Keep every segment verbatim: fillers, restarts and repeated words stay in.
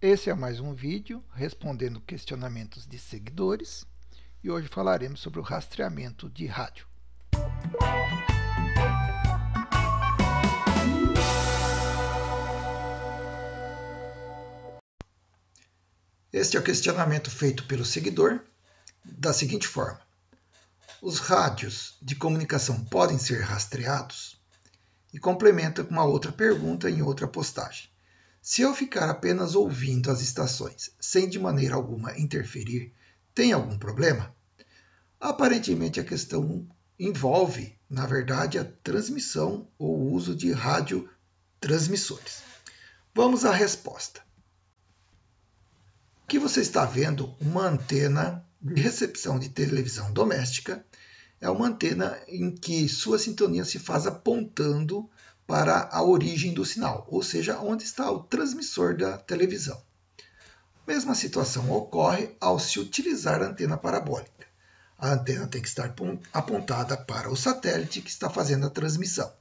Esse é mais um vídeo respondendo questionamentos de seguidores e hoje falaremos sobre o rastreamento de rádio. Este é o questionamento feito pelo seguidor da seguinte forma: os rádios de comunicação podem ser rastreados? E complementa com uma outra pergunta em outra postagem. Se eu ficar apenas ouvindo as estações, sem de maneira alguma interferir, tem algum problema? Aparentemente a questão envolve, na verdade, a transmissão ou uso de radiotransmissores. Vamos à resposta. Aqui você está vendo uma antena de recepção de televisão doméstica. É uma antena em que sua sintonia se faz apontando para a origem do sinal, ou seja, onde está o transmissor da televisão. A mesma situação ocorre ao se utilizar a antena parabólica. A antena tem que estar apontada para o satélite que está fazendo a transmissão.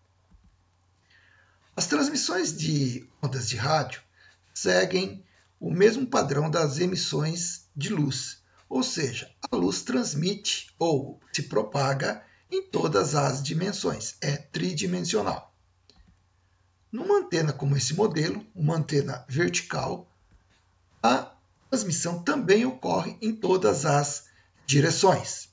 As transmissões de ondas de rádio seguem o mesmo padrão das emissões de luz, ou seja, a luz transmite ou se propaga em todas as dimensões, é tridimensional. Numa antena como esse modelo, uma antena vertical, a transmissão também ocorre em todas as direções.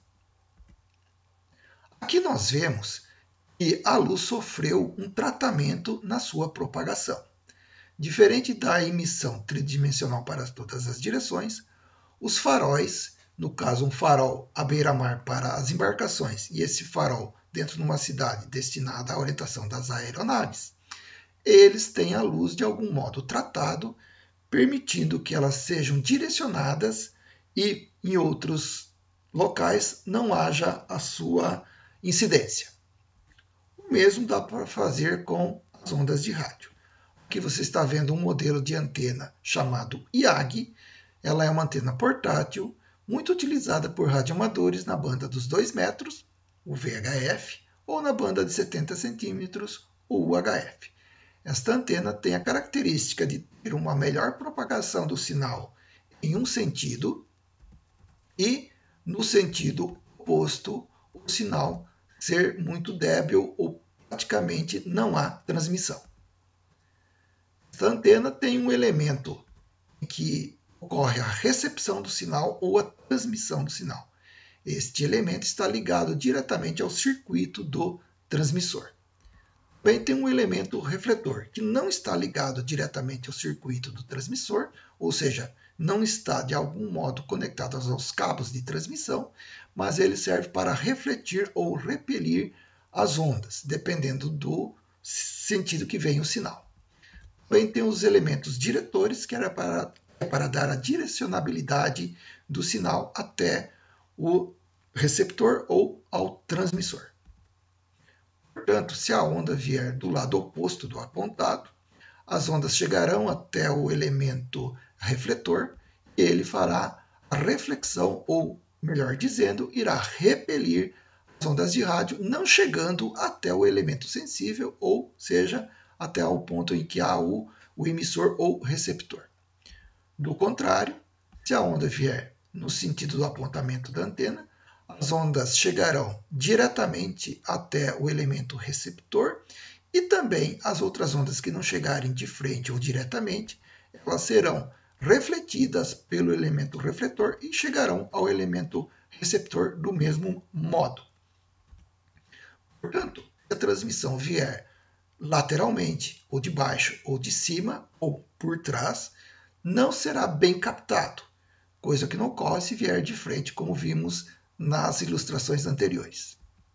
Aqui nós vemos que a luz sofreu um tratamento na sua propagação. Diferente da emissão tridimensional para todas as direções, os faróis, no caso um farol à beira-mar para as embarcações e esse farol dentro de uma cidade destinada à orientação das aeronaves, eles têm a luz de algum modo tratado, permitindo que elas sejam direcionadas e em outros locais não haja a sua incidência. O mesmo dá para fazer com as ondas de rádio. Aqui você está vendo um modelo de antena chamado I A G. Ela é uma antena portátil, muito utilizada por radioamadores na banda dos dois metros, o V H F, ou na banda de setenta centímetros, o U H F. Esta antena tem a característica de ter uma melhor propagação do sinal em um sentido e, no sentido oposto, o sinal ser muito débil ou praticamente não há transmissão. Esta antena tem um elemento em que ocorre a recepção do sinal ou a transmissão do sinal. Este elemento está ligado diretamente ao circuito do transmissor. Também tem um elemento refletor, que não está ligado diretamente ao circuito do transmissor, ou seja, não está de algum modo conectado aos cabos de transmissão, mas ele serve para refletir ou repelir as ondas, dependendo do sentido que vem o sinal. Também tem os elementos diretores, que era para, para dar a direcionabilidade do sinal até o receptor ou ao transmissor. Portanto, se a onda vier do lado oposto do apontado, as ondas chegarão até o elemento refletor e ele fará a reflexão, ou, melhor dizendo, irá repelir as ondas de rádio, não chegando até o elemento sensível, ou seja, até o ponto em que há o, o emissor ou receptor. Do contrário, se a onda vier no sentido do apontamento da antena, as ondas chegarão diretamente até o elemento receptor e também as outras ondas que não chegarem de frente ou diretamente, elas serão refletidas pelo elemento refletor e chegarão ao elemento receptor do mesmo modo. Portanto, se a transmissão vier lateralmente, ou de baixo, ou de cima, ou por trás, não será bem captado, coisa que não ocorre se vier de frente, como vimos nas ilustrações anteriores.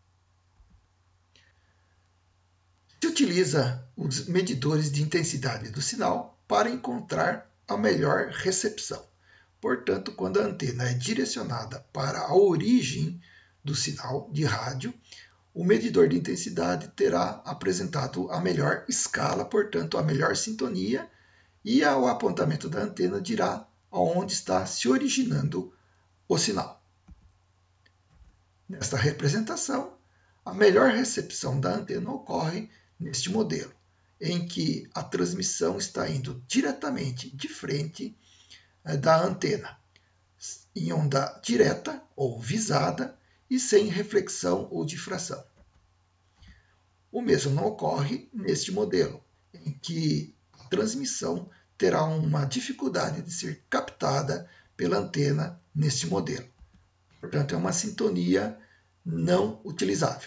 Se utiliza os medidores de intensidade do sinal para encontrar a melhor recepção. Portanto, quando a antena é direcionada para a origem do sinal de rádio, o medidor de intensidade terá apresentado a melhor escala, portanto, a melhor sintonia, e o apontamento da antena dirá aonde está se originando o sinal. Nesta representação, a melhor recepção da antena ocorre neste modelo. em que a transmissão está indo diretamente de frente da antena, em onda direta ou visada e sem reflexão ou difração. O mesmo não ocorre neste modelo, em que a transmissão terá uma dificuldade de ser captada pela antena neste modelo. Portanto, é uma sintonia não utilizável.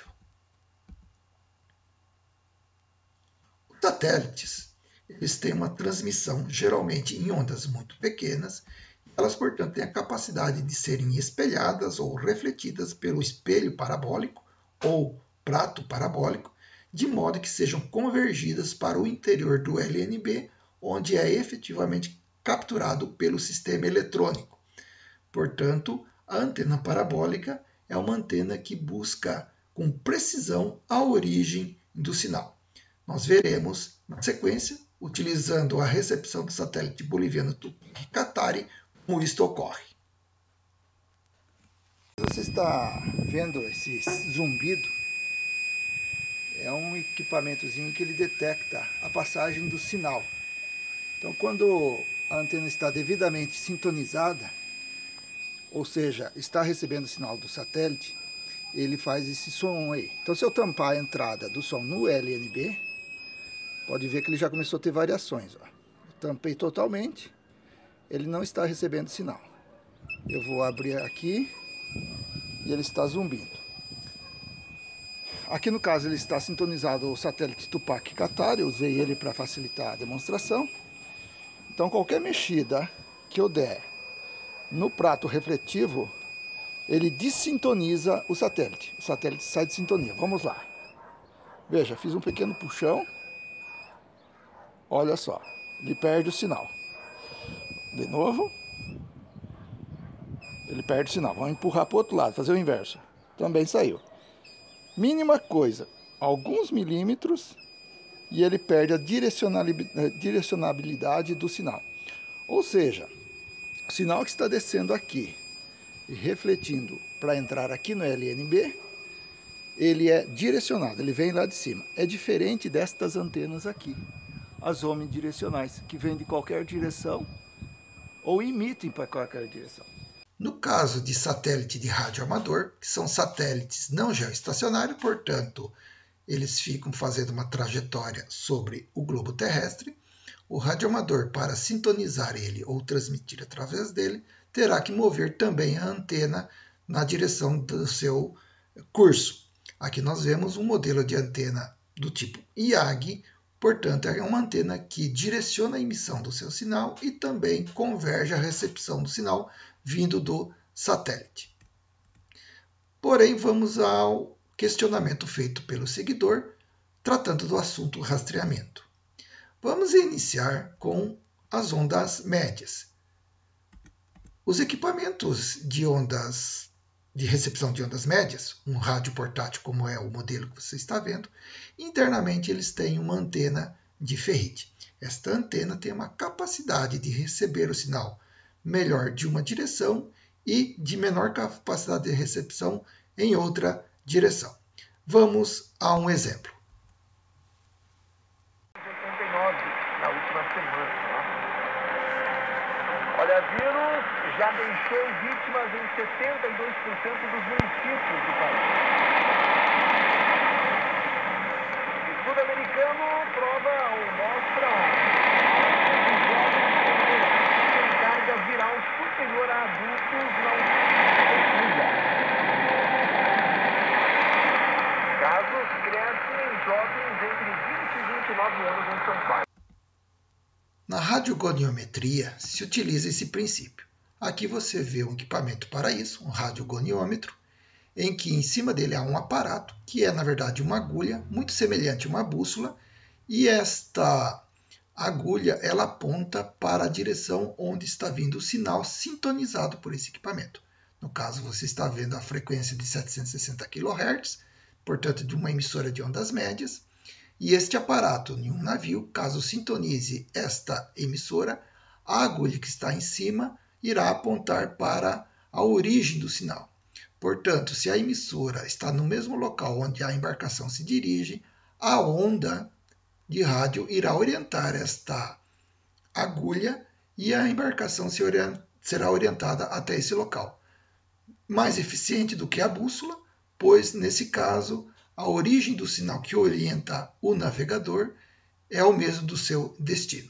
Os satélites, eles têm uma transmissão geralmente em ondas muito pequenas, e elas, portanto, têm a capacidade de serem espelhadas ou refletidas pelo espelho parabólico ou prato parabólico, de modo que sejam convergidas para o interior do L N B, onde é efetivamente capturado pelo sistema eletrônico. Portanto, a antena parabólica é uma antena que busca com precisão a origem do sinal. Nós veremos na sequência, utilizando a recepção do satélite boliviano Tupac-Katari, como isto ocorre. Você está vendo esse zumbido? É um equipamentozinho que ele detecta a passagem do sinal. Então, quando a antena está devidamente sintonizada, ou seja, está recebendo o sinal do satélite, ele faz esse som aí. Então, se eu tampar a entrada do som no L N B, pode ver que ele já começou a ter variações. Ó. Eu tampei totalmente, ele não está recebendo sinal. Eu vou abrir aqui e ele está zumbindo. Aqui no caso ele está sintonizado o satélite Tupac-Katari, eu usei ele para facilitar a demonstração. Então qualquer mexida que eu der no prato refletivo, ele dessintoniza o satélite. O satélite sai de sintonia. Vamos lá. Veja, fiz um pequeno puxão. Olha só, ele perde o sinal. De novo. Ele perde o sinal. Vamos empurrar para o outro lado, fazer o inverso. Também saiu. Mínima coisa, alguns milímetros, e ele perde a direcionabilidade do sinal. Ou seja, o sinal que está descendo aqui e refletindo para entrar aqui no L N B, ele é direcionado, ele vem lá de cima. É diferente destas antenas aqui, as omnidirecionais, que vêm de qualquer direção ou emitem para qualquer direção. No caso de satélite de rádio amador, que são satélites não geoestacionários, portanto, eles ficam fazendo uma trajetória sobre o globo terrestre, o radioamador, para sintonizar ele ou transmitir através dele, terá que mover também a antena na direção do seu curso. Aqui nós vemos um modelo de antena do tipo I A G, portanto, é uma antena que direciona a emissão do seu sinal e também converge a recepção do sinal vindo do satélite. Porém, vamos ao questionamento feito pelo seguidor, tratando do assunto rastreamento. Vamos iniciar com as ondas médias. Os equipamentos de ondas de recepção de ondas médias, um rádio portátil como é o modelo que você está vendo, internamente eles têm uma antena de ferrite. Esta antena tem uma capacidade de receber o sinal melhor de uma direção e de menor capacidade de recepção em outra direção. Vamos a um exemplo. oitenta e nove, na última semana. Olha, vírus já deixou vítimas em setenta e dois por cento dos municípios do país. Estudo americano prova ou mostra viral superior a adultos não pesquisa. Casos crescem em jovens entre vinte e vinte e nove anos em São Paulo. Na radiogoniometria se utiliza esse princípio. Aqui você vê um equipamento para isso, um radiogoniômetro, em que em cima dele há um aparato, que é na verdade uma agulha, muito semelhante a uma bússola, e esta a agulha ela aponta para a direção onde está vindo o sinal sintonizado por esse equipamento. No caso, você está vendo a frequência de setecentos e sessenta quilohertz, portanto, de uma emissora de ondas médias. E este aparato, em um navio, caso sintonize esta emissora, a agulha que está em cima irá apontar para a origem do sinal. Portanto, se a emissora está no mesmo local onde a embarcação se dirige, a onda de rádio irá orientar esta agulha e a embarcação se orient- será orientada até esse local. Mais eficiente do que a bússola, pois, nesse caso, a origem do sinal que orienta o navegador é o mesmo do seu destino.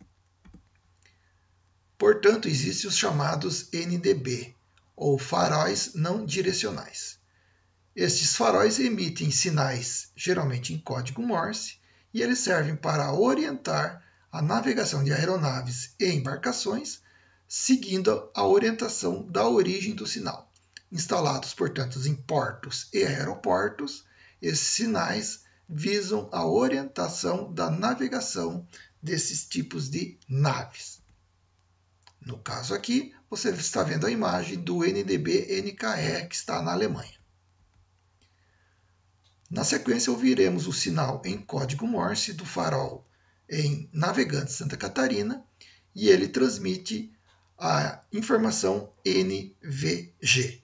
Portanto, existem os chamados N D B, ou faróis não direcionais. Estes faróis emitem sinais, geralmente em código Morse, e eles servem para orientar a navegação de aeronaves e embarcações, seguindo a orientação da origem do sinal. Instalados, portanto, em portos e aeroportos, esses sinais visam a orientação da navegação desses tipos de naves. No caso aqui, você está vendo a imagem do N D B N K E que está na Alemanha. Na sequência, ouviremos o sinal em código Morse do farol em Navegante Santa Catarina e ele transmite a informação N V G.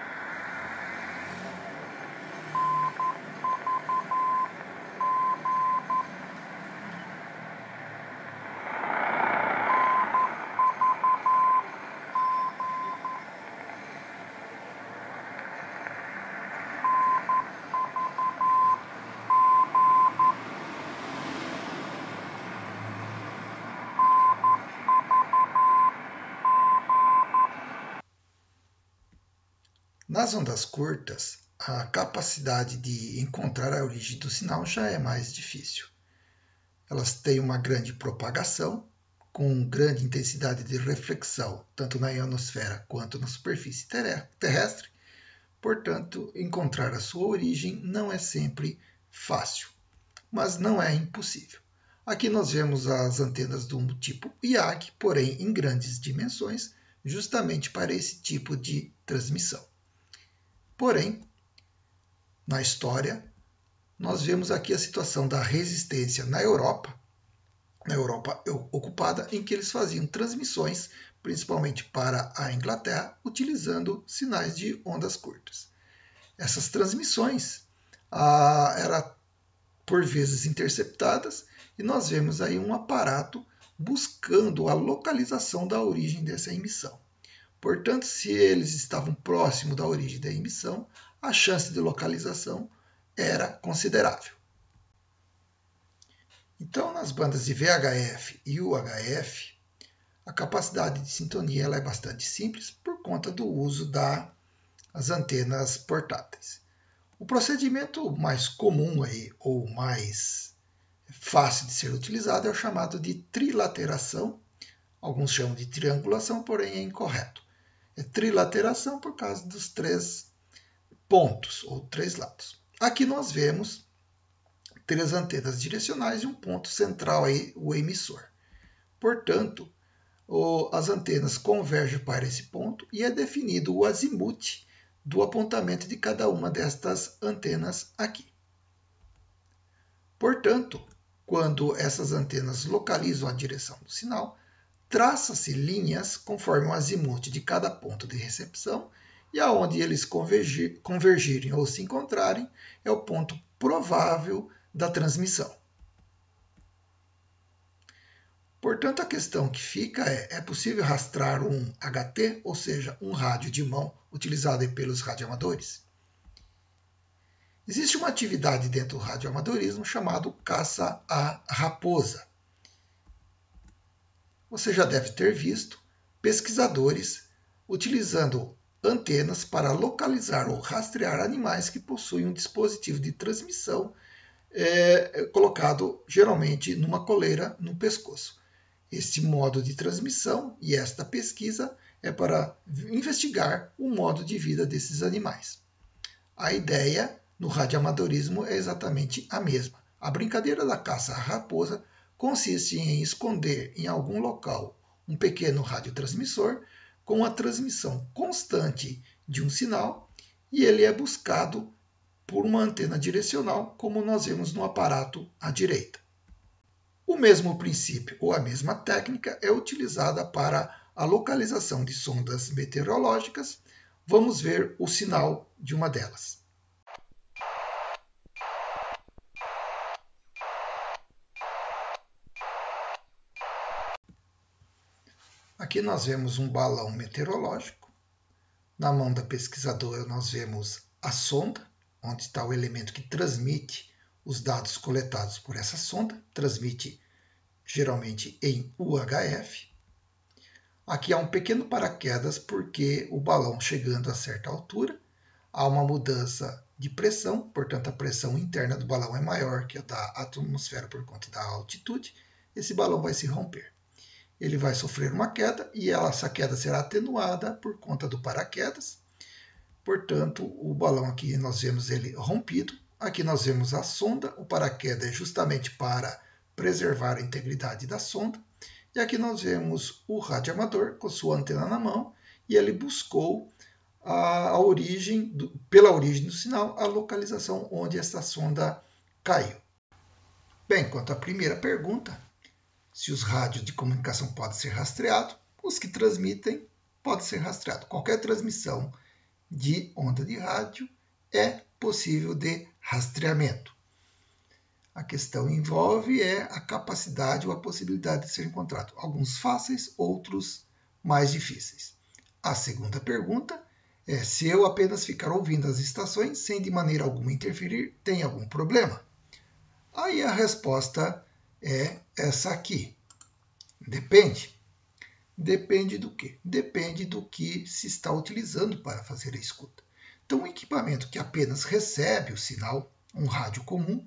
Nas ondas curtas, a capacidade de encontrar a origem do sinal já é mais difícil. Elas têm uma grande propagação, com grande intensidade de reflexão, tanto na ionosfera quanto na superfície terrestre. Portanto, encontrar a sua origem não é sempre fácil, mas não é impossível. Aqui nós vemos as antenas do tipo I A G, porém em grandes dimensões, justamente para esse tipo de transmissão. Porém, na história, nós vemos aqui a situação da resistência na Europa, na Europa ocupada, em que eles faziam transmissões, principalmente para a Inglaterra, utilizando sinais de ondas curtas. Essas transmissões ah, eram, por vezes, interceptadas, e nós vemos aí um aparato buscando a localização da origem dessa emissão. Portanto, se eles estavam próximo da origem da emissão, a chance de localização era considerável. Então, nas bandas de V H F e U H F, a capacidade de sintonia ela é bastante simples por conta do uso das antenas portáteis. O procedimento mais comum aí, ou mais fácil de ser utilizado é o chamado de trilateração. Alguns chamam de triangulação, porém é incorreto. É trilateração por causa dos três pontos, ou três lados. Aqui nós vemos três antenas direcionais e um ponto central, aí, o emissor. Portanto, as antenas convergem para esse ponto e é definido o azimute do apontamento de cada uma destas antenas aqui. Portanto, quando essas antenas localizam a direção do sinal, traça-se linhas conforme o azimute de cada ponto de recepção e aonde eles convergir, convergirem ou se encontrarem é o ponto provável da transmissão. Portanto, a questão que fica é, é possível rastrear um H T, ou seja, um rádio de mão utilizado pelos radioamadores? Existe uma atividade dentro do radioamadorismo chamado caça à raposa. Você já deve ter visto pesquisadores utilizando antenas para localizar ou rastrear animais que possuem um dispositivo de transmissão é, colocado geralmente numa coleira no pescoço. Este modo de transmissão e esta pesquisa é para investigar o modo de vida desses animais. A ideia no radioamadorismo é exatamente a mesma. A brincadeira da caça à raposa consiste em esconder em algum local um pequeno radiotransmissor com a transmissão constante de um sinal e ele é buscado por uma antena direcional, como nós vemos no aparato à direita. O mesmo princípio ou a mesma técnica é utilizada para a localização de sondas meteorológicas. Vamos ver o sinal de uma delas. Aqui nós vemos um balão meteorológico. Na mão da pesquisadora nós vemos a sonda, onde está o elemento que transmite os dados coletados por essa sonda, transmite geralmente em U H F. Aqui há um pequeno paraquedas porque o balão chegando a certa altura, há uma mudança de pressão, portanto a pressão interna do balão é maior que a da atmosfera por conta da altitude, esse balão vai se romper. Ele vai sofrer uma queda e essa queda será atenuada por conta do paraquedas. Portanto, o balão aqui nós vemos ele rompido. Aqui nós vemos a sonda, o paraquedas é justamente para preservar a integridade da sonda. E aqui nós vemos o radioamador com sua antena na mão e ele buscou a, a origem, do, pela origem do sinal, a localização onde essa sonda caiu. Bem, quanto à primeira pergunta, se os rádios de comunicação podem ser rastreados, os que transmitem podem ser rastreados. Qualquer transmissão de onda de rádio é possível de rastreamento. A questão envolve é a capacidade ou a possibilidade de ser encontrado. Alguns fáceis, outros mais difíceis. A segunda pergunta é se eu apenas ficar ouvindo as estações sem de maneira alguma interferir, tem algum problema? Aí a resposta é essa aqui. Depende. Depende do quê? Depende do que se está utilizando para fazer a escuta. Então, um equipamento que apenas recebe o sinal, um rádio comum,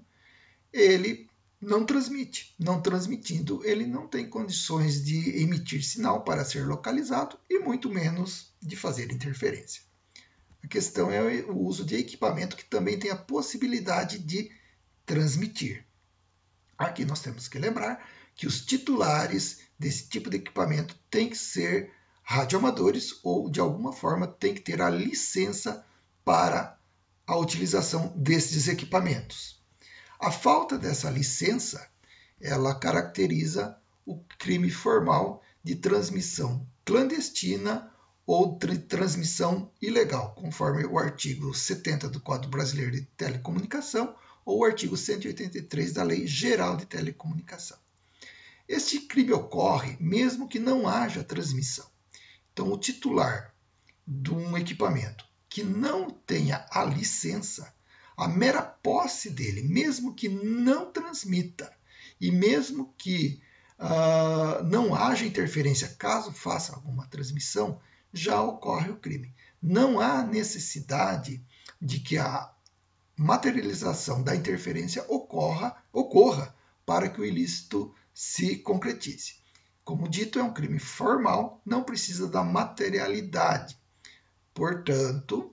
ele não transmite. Não transmitindo, ele não tem condições de emitir sinal para ser localizado e muito menos de fazer interferência. A questão é o uso de equipamento que também tem a possibilidade de transmitir. Aqui nós temos que lembrar que os titulares desse tipo de equipamento têm que ser radioamadores ou, de alguma forma, têm que ter a licença para a utilização desses equipamentos. A falta dessa licença, ela caracteriza o crime formal de transmissão clandestina ou de transmissão ilegal, conforme o artigo setenta do Código Brasileiro de Telecomunicação ou o artigo cento e oitenta e três da Lei Geral de Telecomunicação. Este crime ocorre mesmo que não haja transmissão. Então, o titular de um equipamento que não tenha a licença, a mera posse dele, mesmo que não transmita e mesmo que uh, não haja interferência, caso faça alguma transmissão, já ocorre o crime. Não há necessidade de que a materialização da interferência ocorra, ocorra para que o ilícito se concretize. Como dito, é um crime formal, não precisa da materialidade. Portanto,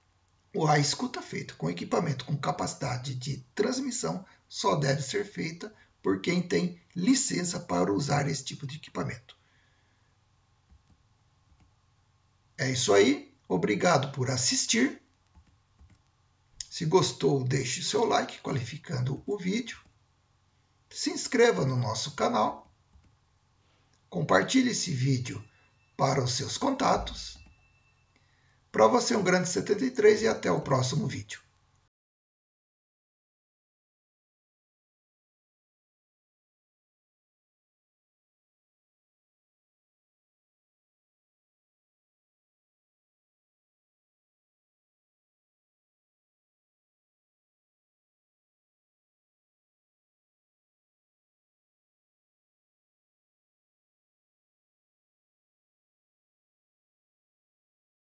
a escuta feita com equipamento com capacidade de transmissão só deve ser feita por quem tem licença para usar esse tipo de equipamento. É isso aí. Obrigado por assistir. Se gostou, deixe seu like qualificando o vídeo. Se inscreva no nosso canal. Compartilhe esse vídeo para os seus contatos. Para você, um grande setenta e três e até o próximo vídeo.